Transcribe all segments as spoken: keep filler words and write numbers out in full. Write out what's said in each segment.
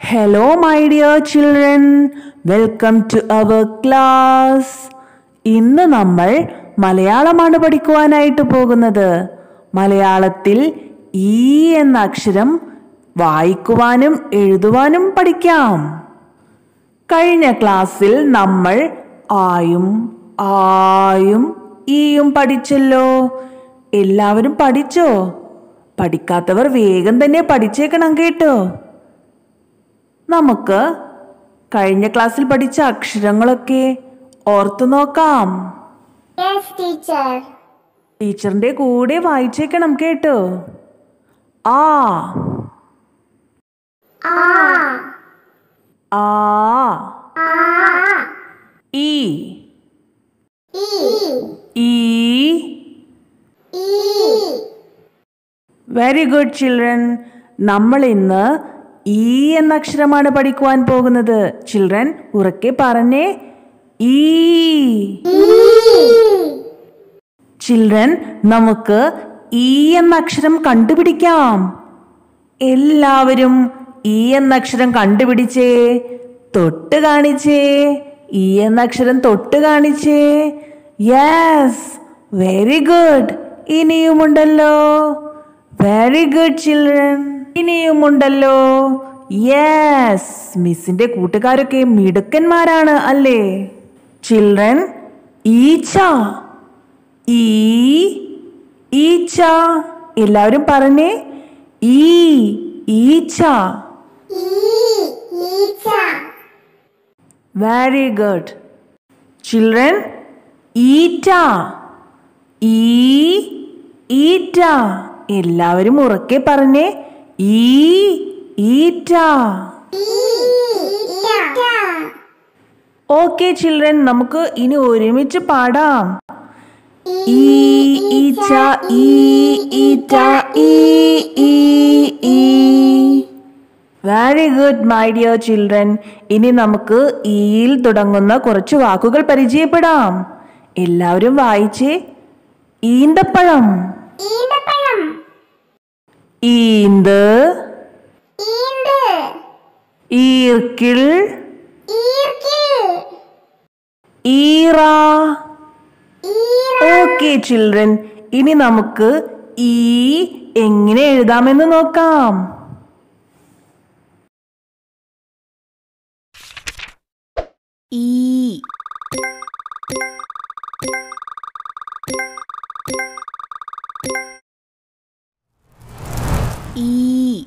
Hello, my dear children. Welcome to our class. ഇന്ന് നമ്മൾ മലയാളമാണ് പഠിക്കുവാനായിട്ട് പോകുന്നത്. മലയാളത്തിൽ ഈ എന്ന അക്ഷരം വായിക്കുവാനും എഴുതുവാനും പഠിക്കാം. കഴിഞ്ഞ ക്ലാസ്സിൽ നമ്മൾ ആയും ആയും ഈയും പഠിച്ചല്ലോ. എല്ലാവരും പഠിച്ചോ? പഠിക്കാത്തവർ വേഗം തന്നെ പഠിച്ചേക്കണം കേട്ടോ. നമുക്ക് കഴിഞ്ഞ ക്ലാസ്സിൽ പഠിച്ച അക്ഷരങ്ങളൊക്കെ ഓർത്തു നോക്കാം. ടീച്ചറിന്റെ കൂടെ വായിച്ചേക്കണം കേട്ടോ. ആ ആ ഈ ഈ വെരി ഗുഡ് ചിൽഡ്രൻ. നമ്മൾ ഇന്ന് ഈ എന്ന അക്ഷരമാണ് പഠിക്കുവാൻ പോകുന്നത്. ചിൽഡ്രൻ ഉറക്കെ പറഞ്ഞേ, ഈ. ചിൽഡ്രൻ നമുക്ക് ഈ എന്ന അക്ഷരം കണ്ടുപിടിക്കാം. എല്ലാവരും ഈ എന്ന അക്ഷരം കണ്ടുപിടിച്ചേ. തൊട്ട് കാണിച്ചേ. ഈ എന്ന അക്ഷരം തൊട്ട് കാണിച്ചേ. Yes, very good. ഇനിയുമുണ്ടല്ലോ. Very good children. ഇനിയുമുണ്ടല്ലോ. യെസ്, മിസ്സിന്റെ കൂട്ടുകാരൊക്കെ മിടുക്കന്മാരാണ് അല്ലേ? ചിൽഡ്രൻ, ഈച്ച. ഈ ഈച്ച. എല്ലാവരും പറഞ്ഞേ, ഈ ഈച്ച. Very good children. ഈറ്റ. ഈ ഈറ്റ. എല്ലാവരും ഉറക്കെ പറഞ്ഞേ, ഈ ഈറ്റ. ഓക്കെ ചിൽഡ്രൻ, നമുക്ക് ഇനി ഒരുമിച്ച് പാടാം. ഈ ഈച്ച, ഈ ഈറ്റ, ഈ ഈ ഈ. Very good my dear children. ഇനി നമുക്ക് ഈയിൽ തുടങ്ങുന്ന കുറച്ച് വാക്കുകൾ പരിചയപ്പെടാം. എല്ലാവരും വായിച്ചേ. ഈന്തപ്പഴം. ഈന്ത്. ഈർക്കിൾ. ഈറ. ഓക്കെ ചിൽഡ്രൻ, ഇനി നമുക്ക് ഈ എങ്ങനെ എഴുതാമെന്ന് നോക്കാം. ഈ ഈ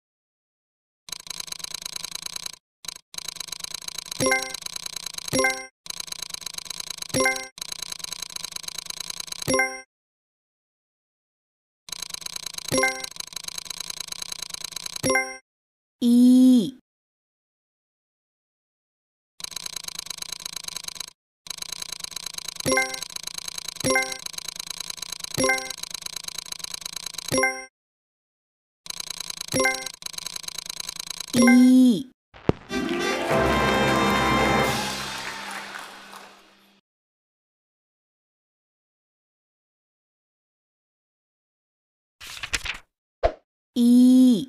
ഈ ഈ ഈ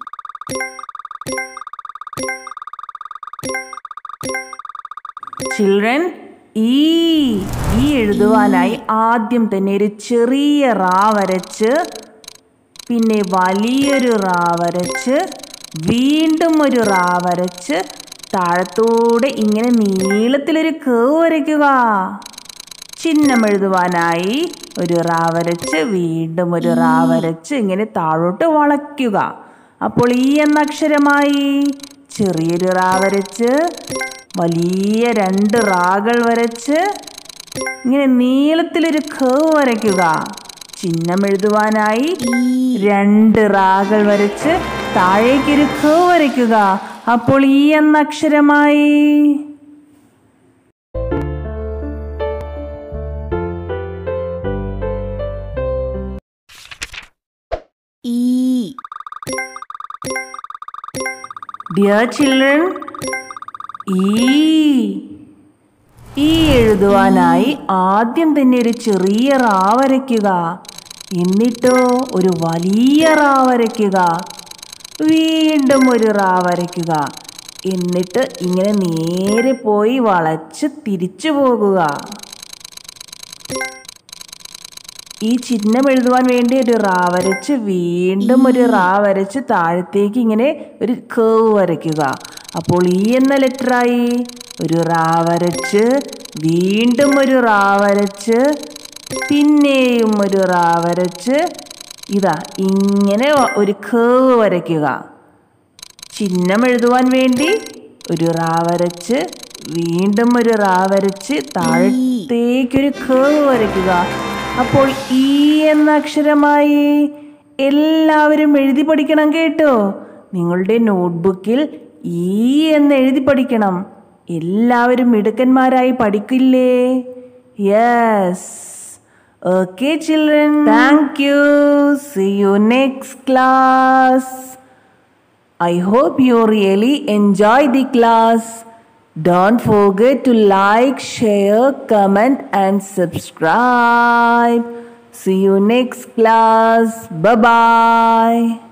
ചിൽഡ്രൻ, ഈ ഈ എഴുതുവാനായി ആദ്യം തന്നെ ഒരു ചെറിയ റാ വരച്ച്, പിന്നെ വലിയൊരു റാ വരച്ച്, വീണ്ടും ഒരു റാ വരച്ച്, താഴത്തൂടെ ഇങ്ങനെ നീളത്തിലൊരു കേവ് വരയ്ക്കുക. ചിഹ്നം എഴുതുവാനായി ഒരു റാ വരച്ച്, വീണ്ടും ഒരു റാ വരച്ച്, ഇങ്ങനെ താഴോട്ട് വളയ്ക്കുക. അപ്പോൾ ഈ എന്ന അക്ഷരമായി. ചെറിയൊരു റാ വരച്ച്, വലിയ രണ്ട് റാകൾ വരച്ച്, ഇങ്ങനെ നീളത്തിലൊരു കേവ് വരയ്ക്കുക. ചിഹ്നം എഴുതുവാനായി രണ്ട് റാകൾ വരച്ച്, താഴേക്കൊരു കേവ് വരയ്ക്കുക. അപ്പോൾ ഈ എന്ന അക്ഷരമായി. ഈ ഡിയർ ചിൽഡ്രൻ, ഈ ഈ എഴുതുവാനായി ആദ്യം തന്നെ ഒരു ചെറിയ റാ വരയ്ക്കുക. എന്നിട്ടോ ഒരു വലിയ റാ വരയ്ക്കുക. വീണ്ടും ഒരു റാ വരയ്ക്കുക. എന്നിട്ട് ഇങ്ങനെ നേരെ പോയി വളച്ച് തിരിച്ചു പോകുക. ഈ ചിഹ്നം എഴുതുവാൻ വേണ്ടി ഒരു റാ വരച്ച് വീണ്ടും ഒരു റാ വരച്ച് താഴത്തേക്ക് ഇങ്ങനെ ഒരു കേവ് വരയ്ക്കുക. അപ്പോൾ ഈ എന്ന ലെറ്ററായി. ഒരു റാ വരച്ച് വീണ്ടും ഒരു റാ വരച്ച് പിന്നെയും ഒരു റാ വരച്ച് ഇതാ ഇങ്ങനെ ഒരു കേവ് വരയ്ക്കുക. ചിഹ്നം എഴുതുവാൻ വേണ്ടി ഒരു റാ വരച്ച് വീണ്ടും ഒരു റാ വരച്ച് താഴത്തേക്കൊരു കേവ് വരയ്ക്കുക. അപ്പോൾ ഈ എന്ന അക്ഷരമായി. എല്ലാവരും എഴുതി പഠിക്കണം കേട്ടോ. നിങ്ങളുടെ നോട്ട്ബുക്കിൽ ഈ എന്ന് എഴുതി പഠിക്കണം. എല്ലാവരും മിടുക്കന്മാരായി പഠിക്കില്ലേ? Yes. Okay children, thank you. See you next class. I hope you really enjoy the class. Don't forget to like, share, comment and subscribe. See you next class. Bye bye.